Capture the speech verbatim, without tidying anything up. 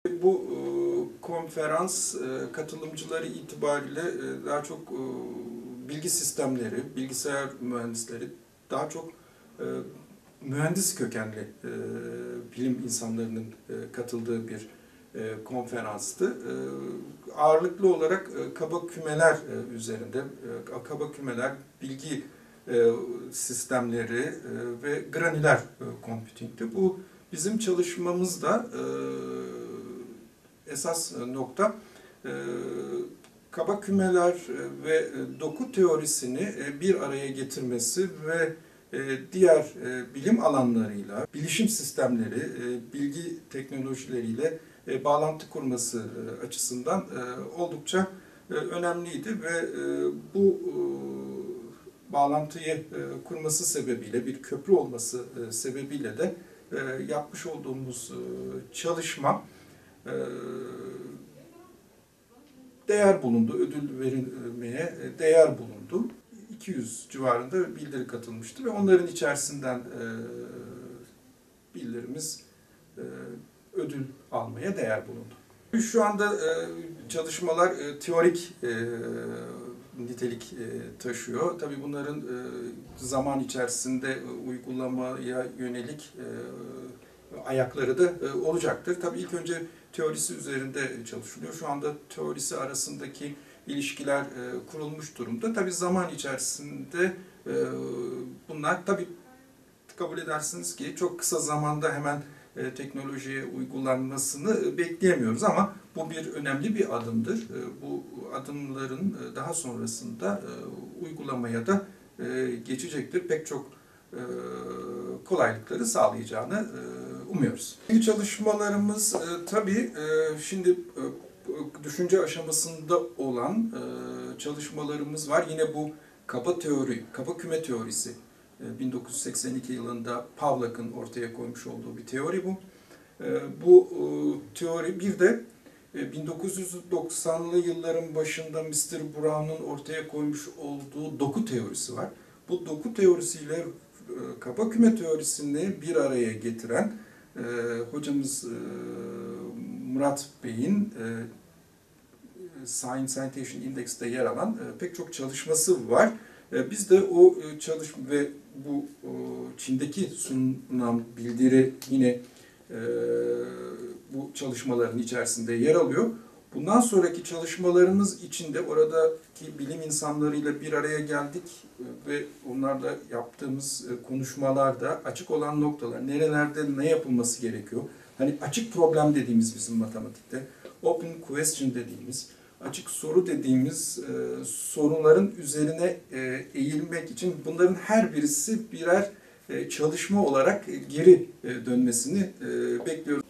Bu e, konferans e, katılımcıları itibariyle e, daha çok e, bilgi sistemleri, bilgisayar mühendisleri, daha çok e, mühendis kökenli e, bilim insanlarının e, katıldığı bir e, konferanstı. E, ağırlıklı olarak e, kaba kümeler e, üzerinde, e, kaba kümeler, bilgi e, sistemleri e, ve granüler e, computing'ti. Bu bizim çalışmamızda e, esas nokta e, kaba kümeler ve doku teorisini bir araya getirmesi ve diğer bilim alanlarıyla, bilişim sistemleri, bilgi teknolojileriyle bağlantı kurması açısından oldukça önemliydi ve bu bağlantıyı kurması sebebiyle, bir köprü olması sebebiyle de yapmış olduğumuz çalışma değer bulundu, ödül verilmeye değer bulundu. iki yüz civarında bildiri katılmıştı ve onların içerisinden bildirimiz ödül almaya değer bulundu. Şu anda çalışmalar teorik nitelik taşıyor. Tabii bunların zaman içerisinde uygulamaya yönelik ayakları da olacaktır. Tabii ilk önce teorisi üzerinde çalışılıyor. Şu anda teorisi arasındaki ilişkiler kurulmuş durumda. Tabii zaman içerisinde bunlar tabii kabul edersiniz ki çok kısa zamanda hemen teknolojiye uygulanmasını bekleyemiyoruz ama bu bir önemli bir adımdır. Bu adımların daha sonrasında uygulamaya da geçecektir. Pek çok kolaylıkları sağlayacağını umuyoruz. İlk çalışmalarımız tabii şimdi düşünce aşamasında olan çalışmalarımız var. Yine bu kaba teori, kaba küme teorisi bin dokuz yüz seksen iki yılında Pavlov'un ortaya koymuş olduğu bir teori bu. Bu teori bir de bin dokuz yüz doksanlı yılların başında mister Brown'un ortaya koymuş olduğu doku teorisi var. Bu doku teorisiyle kaba küme teorisini bir araya getiren e, hocamız e, Murat Bey'in e, Science Citation Index'te yer alan e, pek çok çalışması var. E, biz de o e, çalışma ve bu e, Çin'deki sunulan bildiri yine e, bu çalışmaların içerisinde yer alıyor. Bundan sonraki çalışmalarımız içinde oradaki bilim insanlarıyla bir araya geldik ve onlarla yaptığımız konuşmalarda açık olan noktalar, nerelerde ne yapılması gerekiyor? Hani açık problem dediğimiz bizim matematikte, open question dediğimiz, açık soru dediğimiz e, sorunların üzerine e, eğilmek için bunların her birisi birer e, çalışma olarak geri e, dönmesini e, bekliyoruz.